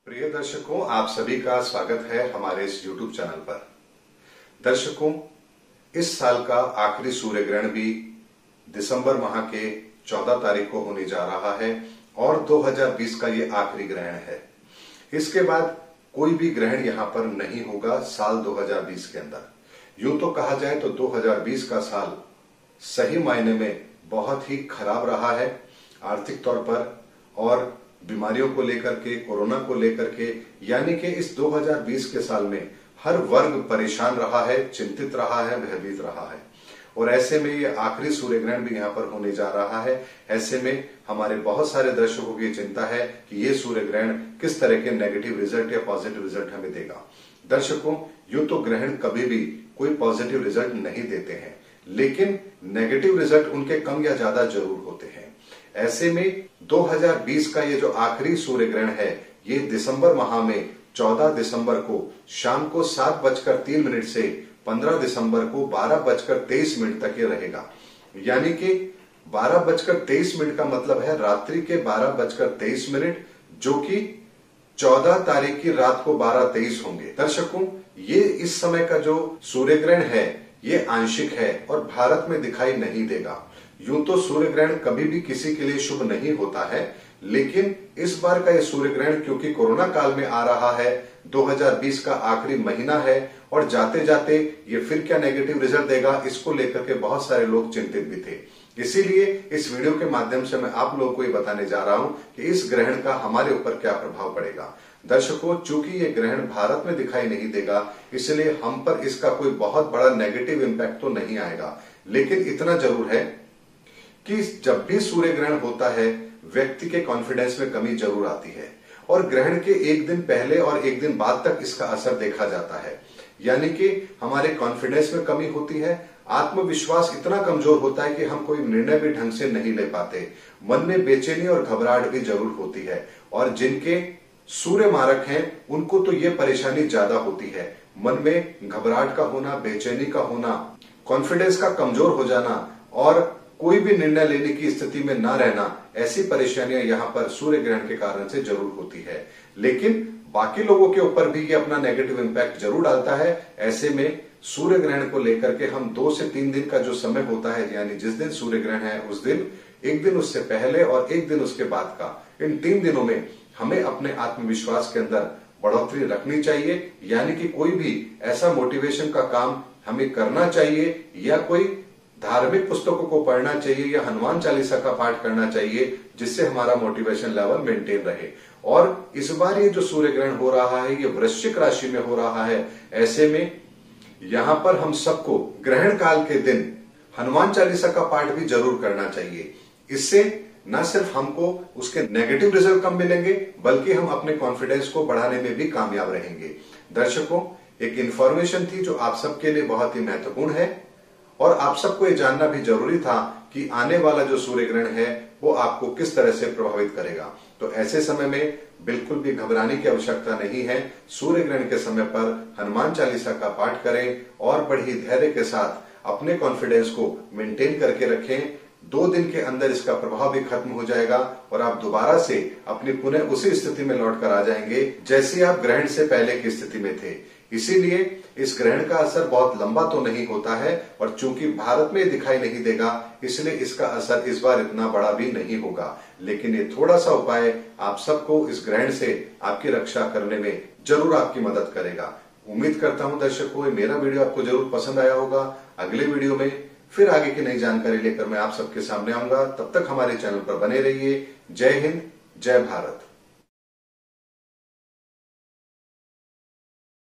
प्रिय दर्शकों, आप सभी का स्वागत है हमारे इस YouTube चैनल पर। दर्शकों, इस साल का आखिरी सूर्य ग्रहण भी दिसंबर माह के 14 तारीख को होने जा रहा है और 2020 का ये आखिरी ग्रहण है। इसके बाद कोई भी ग्रहण यहाँ पर नहीं होगा साल 2020 के अंदर। यूं तो कहा जाए तो 2020 का साल सही मायने में बहुत ही खराब रहा है, आर्थिक तौर पर और बीमारियों को लेकर के, कोरोना को लेकर के, यानी कि इस 2020 के साल में हर वर्ग परेशान रहा है, चिंतित रहा है, भयभीत रहा है। और ऐसे में ये आखिरी सूर्य ग्रहण भी यहाँ पर होने जा रहा है। ऐसे में हमारे बहुत सारे दर्शकों की चिंता है कि ये सूर्य ग्रहण किस तरह के नेगेटिव रिजल्ट या पॉजिटिव रिजल्ट हमें देगा। दर्शकों, यूं तो ग्रहण कभी भी कोई पॉजिटिव रिजल्ट नहीं देते हैं, लेकिन नेगेटिव रिजल्ट उनके कम या ज्यादा जरूर होते हैं। ऐसे में 2020 का ये जो आखिरी सूर्य ग्रहण है, ये दिसंबर माह में 14 दिसंबर को शाम को 7:03 से 15 दिसंबर को 12:23 तक ये रहेगा। यानी कि 12:23 का मतलब है रात्रि के 12:23, जो कि 14 तारीख की रात को 12:23 होंगे। दर्शकों, ये इस समय का जो सूर्य ग्रहण है ये आंशिक है और भारत में दिखाई नहीं देगा। यूं तो सूर्य ग्रहण कभी भी किसी के लिए शुभ नहीं होता है, लेकिन इस बार का यह सूर्य ग्रहण क्योंकि कोरोना काल में आ रहा है, 2020 का आखिरी महीना है और जाते जाते ये फिर क्या नेगेटिव रिजल्ट देगा, इसको लेकर के बहुत सारे लोग चिंतित भी थे। इसीलिए इस वीडियो के माध्यम से मैं आप लोगों को ये बताने जा रहा हूं कि इस ग्रहण का हमारे ऊपर क्या प्रभाव पड़ेगा। दर्शकों, चूंकि ये ग्रहण भारत में दिखाई नहीं देगा, इसलिए हम पर इसका कोई बहुत बड़ा नेगेटिव इंपैक्ट तो नहीं आएगा, लेकिन इतना जरूर है कि जब भी सूर्य ग्रहण होता है व्यक्ति के कॉन्फिडेंस में कमी जरूर आती है और ग्रहण के एक दिन पहले और एक दिन बाद तक इसका असर देखा जाता है। यानी कि हमारे कॉन्फिडेंस में कमी होती है, आत्मविश्वास इतना कमजोर होता है कि हम कोई निर्णय भी ढंग से नहीं ले पाते, मन में बेचैनी और घबराहट भी जरूर होती है। और जिनके सूर्य मारक हैं उनको तो ये परेशानी ज्यादा होती है, मन में घबराहट का होना, बेचैनी का होना, कॉन्फिडेंस का कमजोर हो जाना और कोई भी निर्णय लेने की स्थिति में ना रहना, ऐसी परेशानियां यहाँ पर सूर्य ग्रहण के कारण से जरूर होती है। लेकिन बाकी लोगों के ऊपर भी ये अपना नेगेटिव इंपैक्ट जरूर डालता है। ऐसे में सूर्य ग्रहण को लेकर के हम 2 से 3 दिन का जो समय होता है, यानी जिस दिन सूर्य ग्रहण है उस दिन, एक दिन उससे पहले और एक दिन उसके बाद का, इन 3 दिनों में हमें अपने आत्मविश्वास के अंदर बढ़ोतरी रखनी चाहिए। यानी कि कोई भी ऐसा मोटिवेशन का काम हमें करना चाहिए या कोई धार्मिक पुस्तकों को पढ़ना चाहिए या हनुमान चालीसा का पाठ करना चाहिए, जिससे हमारा मोटिवेशन लेवल मेंटेन रहे। और इस बार ये जो सूर्य ग्रहण हो रहा है ये वृश्चिक राशि में हो रहा है। ऐसे में यहां पर हम सबको ग्रहण काल के दिन हनुमान चालीसा का पाठ भी जरूर करना चाहिए। इससे न सिर्फ हमको उसके नेगेटिव रिजल्ट कम मिलेंगे, बल्कि हम अपने कॉन्फिडेंस को बढ़ाने में भी कामयाब रहेंगे। दर्शकों, एक इंफॉर्मेशन थी जो आप सबके लिए बहुत ही महत्वपूर्ण है और आप सबको ये जानना भी जरूरी था कि आने वाला जो सूर्य ग्रहण है वो आपको किस तरह से प्रभावित करेगा। तो ऐसे समय में बिल्कुल भी घबराने की आवश्यकता नहीं है। सूर्य ग्रहण के समय पर हनुमान चालीसा का पाठ करें और बड़ी धैर्य के साथ अपने कॉन्फिडेंस को मेंटेन करके रखें। 2 दिन के अंदर इसका प्रभाव भी खत्म हो जाएगा और आप दोबारा से अपनी पुनः उसी स्थिति में लौटकर आ जाएंगे जैसे आप ग्रहण से पहले की स्थिति में थे। इसीलिए इस ग्रहण का असर बहुत लंबा तो नहीं होता है और चूंकि भारत में दिखाई नहीं देगा, इसलिए इसका असर इस बार इतना बड़ा भी नहीं होगा। लेकिन ये थोड़ा सा उपाय आप सबको इस ग्रहण से आपकी रक्षा करने में जरूर आपकी मदद करेगा। उम्मीद करता हूं दर्शकों, मेरा वीडियो आपको जरूर पसंद आया होगा। अगले वीडियो में फिर आगे की नई जानकारी लेकर मैं आप सबके सामने आऊंगा। तब तक हमारे चैनल पर बने रहिए। जय हिंद, जय भारत।